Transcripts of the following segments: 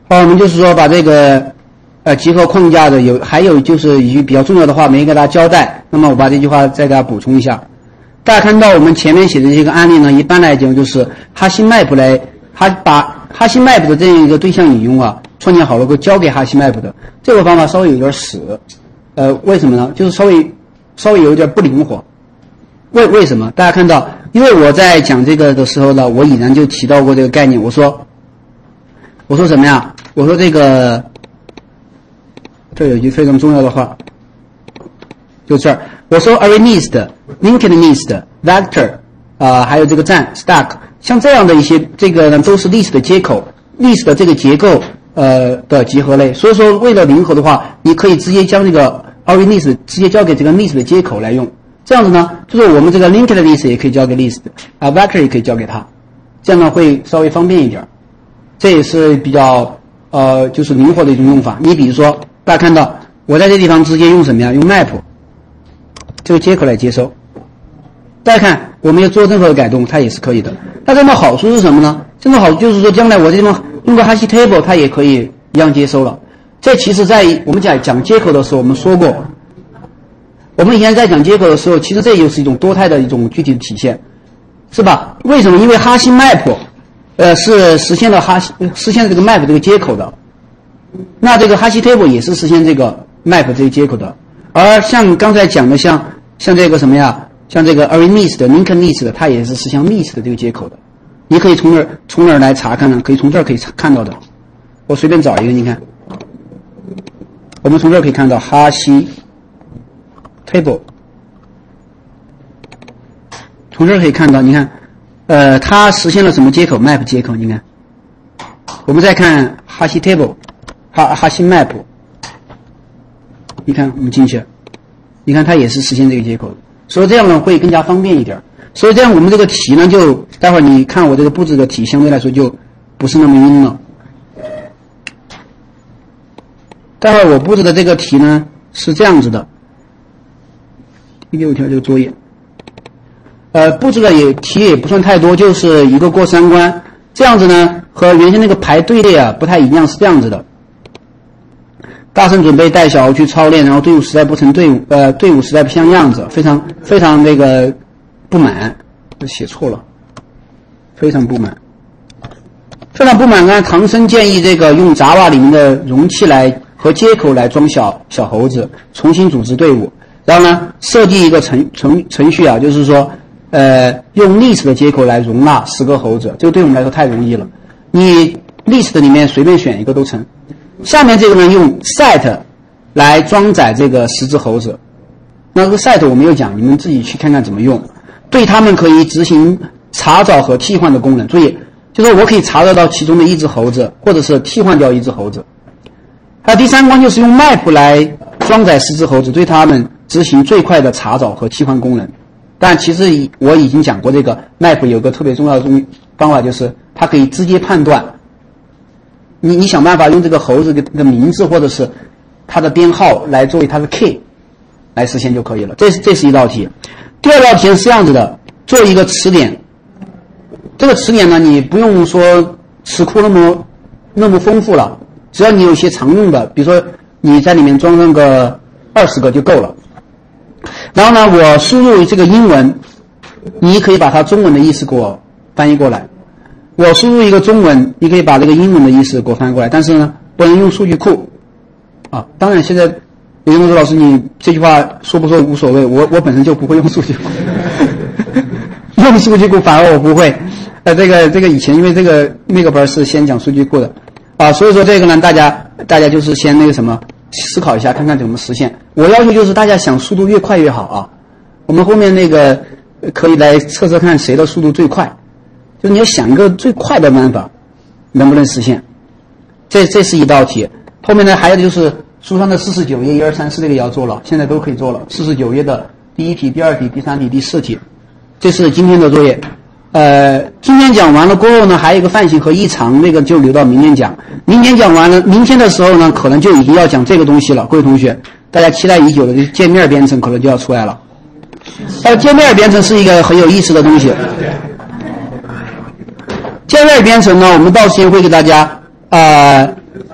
好，我们就是说把这个集合框架的还有就是一句比较重要的话没给大家交代，那么我把这句话再给大家补充一下。大家看到我们前面写的这个案例呢，一般来讲就是哈希麦普把哈希麦普的这样一个对象引用啊创建好了，交给哈希麦普的这个方法稍微有点死，为什么呢？就是稍微有点不灵活。为什么？大家看到，因为我在讲这个的时候呢，我已然就提到过这个概念。我说什么呀？我说这个，这有一句非常重要的话，就这儿。我说 array list、linked list、vector，还有这个站 stack， 像这样的一些这个呢，都是 list 的接口 ，list 的这个结构的集合类。所以说，为了灵活的话，你可以直接将这个 array list 直接交给这个 list 的接口来用。这样子呢，就是我们这个 linked list 也可以交给 list， vector 也可以交给它，这样呢会稍微方便一点。这也是比较就是灵活的一种用法。你比如说，大家看到我在这地方直接用什么呀？用 map 这个接口来接收。大家看，我们要做任何的改动，它也是可以的。那这种好处是什么呢？这种好处就是说，将来我这地方用个 hash table， 它也可以一样接收了。这其实在我们讲接口的时候，我们说过。我们以前在讲接口的时候，其实这又是一种多态的一种具体的体现，是吧？为什么？因为哈希 map， 是实现了这个 map 这个接口的，那这个哈希 table 也是实现这个 map 这个接口的。而像刚才讲的，像这个什么呀？像这个 array list、linked list， 它也是实现 list 的这个接口的。你可以从哪儿来查看呢？可以从这儿可以看到的。我随便找一个，你看，我们从这儿可以看到哈希table， 从这儿可以看到，你看，它实现了什么接口 ？map 接口，你看。我们再看哈希 table， 哈希 map， 你看我们进去，你看它也是实现这个接口的，所以这样呢会更加方便一点。所以这样我们这个题呢，就待会儿你看我这个布置的题，相对来说就不是那么晕了。待会儿我布置的这个题呢是这样子的。第6条这个作业，布置的题也不算太多，就是一个过3关，这样子呢和原先那个排队列啊不太一样，是这样子的。大声准备带小猴去操练，然后队伍实在不成队伍实在不像样子，非常那个不满，写错了，非常不满。呢，唐僧建议这个用 Java 里面的容器来和接口来装小猴子，重新组织队伍。然后呢，设计一个程序啊，就是说，用 list 的接口来容纳10个猴子，这个对我们来说太容易了。你 list 里面随便选一个都成。下面这个呢，用 set 来装载这个10只猴子。那这个 set 我没有讲，你们自己去看看怎么用。对它们可以执行查找和替换的功能。注意，就是我可以查找到其中的1只猴子，或者是替换掉1只猴子。还有第3关就是用 map 来装载10只猴子，对它们执行最快的查找和替换功能。但其实我已经讲过，这个 map 有个特别重要的方法，就是它可以直接判断。你想办法用这个猴子的名字或者是它的编号来作为它的 key 来实现就可以了。这是一道题。第2道题是这样子的，做一个词典。这个词典呢，你不用说词库那么丰富了，只要你有一些常用的，比如说你在里面装上个20个就够了。然后呢，我输入这个英文，你可以把它中文的意思给我翻译过来。我输入一个中文，你可以把这个英文的意思给我翻译过来，但是呢，不能用数据库啊。当然，现在有人说老师，你这句话说不说无所谓，我本身就不会用数据库，用数据库反而我不会。这个以前因为那个班是先讲数据库的啊，所以说这个呢，大家就是先那个什么思考一下，看看怎么实现。我要求就是大家想速度越快越好啊。我们后面那个可以来测测看谁的速度最快。就你要想一个最快的办法，能不能实现？这是一道题。后面呢，还有就是书上的49页1、2、3、4这个也要做了，现在都可以做了。49页的第1题、第2题、第3题、第4题，这是今天的作业。今天讲完了过后呢，还有一个范型和异常，那个就留到明天讲。明天讲完了，明天的时候呢，可能就已经要讲这个东西了。各位同学，大家期待已久的界面编程可能就要出来了。界面编程是一个很有意思的东西。界面编程呢，我们到时间会给大家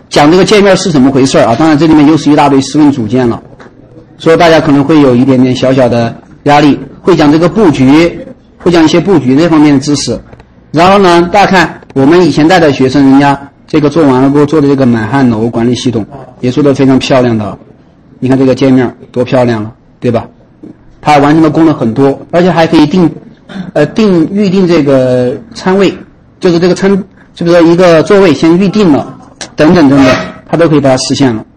讲这个界面是怎么回事啊。当然这里面又是一大堆思维组件了，所以大家可能会有一点点小小的压力。会讲这个布局，会讲一些布局这方面的知识。然后呢，大家看我们以前带的学生，人家这个做完了过后做的这个满汉楼管理系统也做得非常漂亮的。你看这个界面多漂亮了，对吧？它完成的功能很多，而且还可以预定这个餐位，就是这个是不是一个座位先预定了，等等等等，它都可以把它实现了。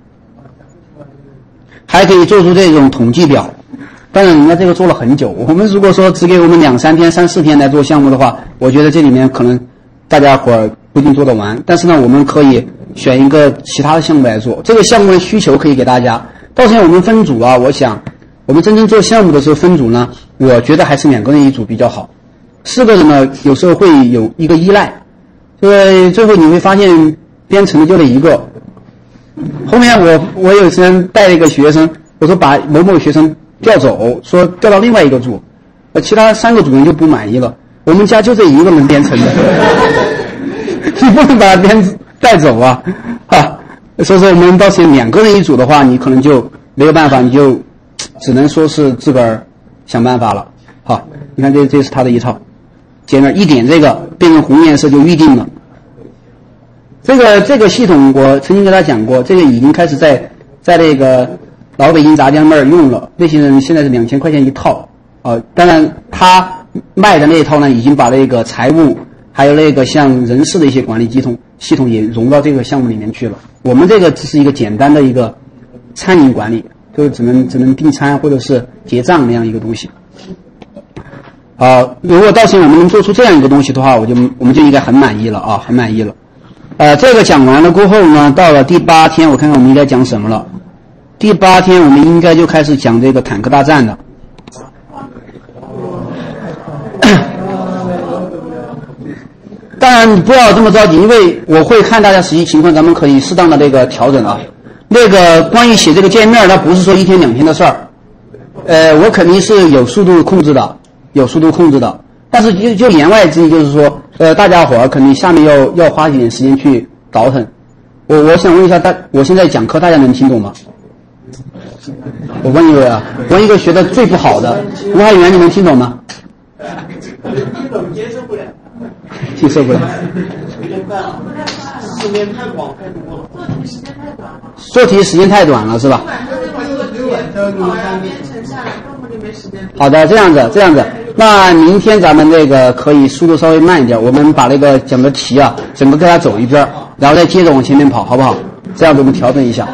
还可以做出这种统计表。当然人家这个做了很久，我们如果说只给我们2、3天、3、4天来做项目的话，我觉得这里面可能大家伙儿不一定做得完。但是呢，我们可以选一个其他的项目来做，这个项目的需求可以给大家。到时候我们分组啊，我想我们真正做项目的时候分组呢，我觉得还是2个人一组比较好。4个人呢，有时候会有一个依赖，因为最后你会发现编程的就那一个。后面我有时间带一个学生，我说把某某学生调走，说调到另外一个组，其他3个组员就不满意了。我们家就这一个人编程的，你不能把他带走啊，哈。所以说我们到时候2个人一组的话，你可能就没有办法，你就只能说是自个儿想办法了。好，你看这是它的一套界面，一点这个变成红颜色就预定了。这个系统我曾经跟他讲过，这个已经开始在那个老北京炸酱面用了，那些人现在是2000块钱一套啊。当然他卖的那一套呢，已经把那个财务还有那个像人事的一些管理系统也融到这个项目里面去了。我们这个只是一个简单的一个餐饮管理，就只能订餐或者是结账那样一个东西。如果到时候我们能做出这样一个东西的话，我们就应该很满意了啊，很满意了。这个讲完了过后呢，到了第8天，我看看我们应该讲什么了。第8天我们应该就开始讲这个坦克大战了。当然不要这么着急，因为我会看大家实际情况，咱们可以适当的这个调整啊。那个关于写这个界面，它不是说1天2天的事儿。我肯定是有速度控制的。但是就言外之意就是说，大家伙儿肯定下面要花一点时间去倒腾。我想问一下我现在讲课大家能听懂吗？我问一位啊，问一个学的最不好的吴海源，你能听懂吗？ 听懂接受不了。 接受不了。 时间太广太多了。 做题时间太短了是吧？好的，这样子。那明天咱们这个可以速度稍微慢一点，我们把那个讲的题啊，整个给它走一遍，然后再接着往前面跑，好不好？这样子我们调整一下。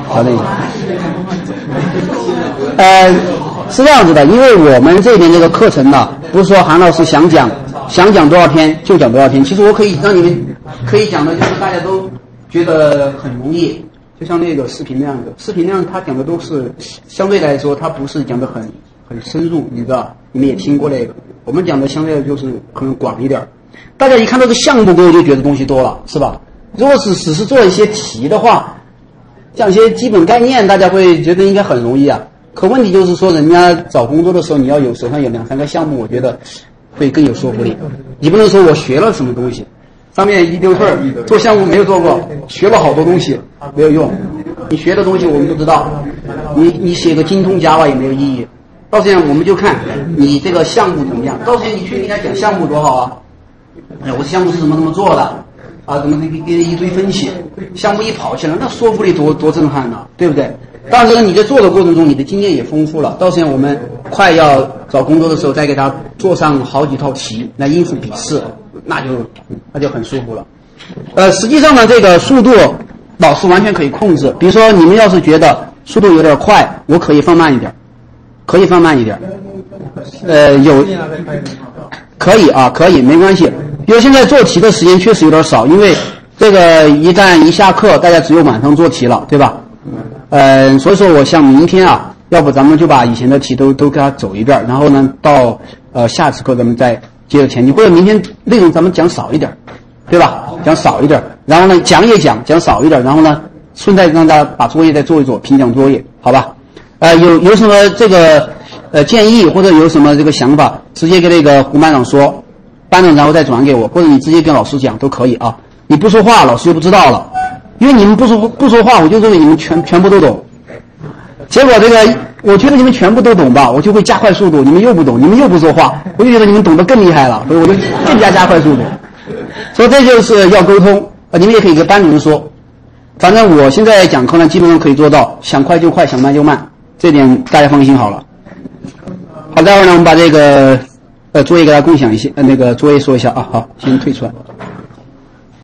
是这样子的，因为我们这边这个课程呢，不是说韩老师想讲多少篇就讲多少篇，其实我可以让你们可以讲的就是大家都觉得很容易，就像那个视频那样的，视频那样他讲的都是相对来说他不是讲的很深入，你知道，你们也听过那个，我们讲的相对就是可能广一点，大家一看到这个项目过后就觉得东西多了，是吧？如果只是做一些题的话，讲一些基本概念，大家会觉得应该很容易啊。可问题就是说，人家找工作的时候，你要手上有2、3个项目，我觉得会更有说服力。你不能说我学了什么东西，上面一丢事儿，做项目没有做过，学了好多东西没有用。你学的东西我们不知道，你写个精通Java也没有意义。到现在我们就看你这个项目怎么样。到时候你去跟人家讲项目多好啊！我这项目是怎么做的啊？怎么给一堆分析，项目一跑起来，那说服力多震撼呢，对不对？当然你在做的过程中，你的经验也丰富了。到时候我们快要找工作的时候，再给他做上好几套题来应付笔试，那就很舒服了。实际上呢，这个速度老师完全可以控制。比如说你们要是觉得速度有点快，我可以放慢一点，可以没关系。因为现在做题的时间确实有点少，因为这个一旦一下课，大家只有晚上做题了，对吧？所以说我想明天啊，要不咱们就把以前的题都给它走一遍，然后呢，到下次课咱们再接着前进，或者明天内容咱们讲少一点，对吧？讲少一点，然后呢讲少一点，然后呢顺带让大家把作业再做一做，评讲作业，好吧？有什么这个建议或者有什么这个想法，直接跟那个胡班长说，班长然后再转给我，或者你直接跟老师讲都可以啊。你不说话，老师就不知道了。 因为你们不说话，我就认为你们全部都懂。结果这个，我觉得你们全部都懂吧，我就会加快速度。你们又不懂，你们又不说话，我就觉得你们懂得更厉害了，所以我就更加快速度。所以这就是要沟通你们也可以跟班主任说。反正我现在讲课呢，基本上可以做到，想快就快，想慢就慢，这点大家放心好了。好，待会儿呢，我们把这个作业给大家共享一些，那个作业说一下啊。好，先退出来。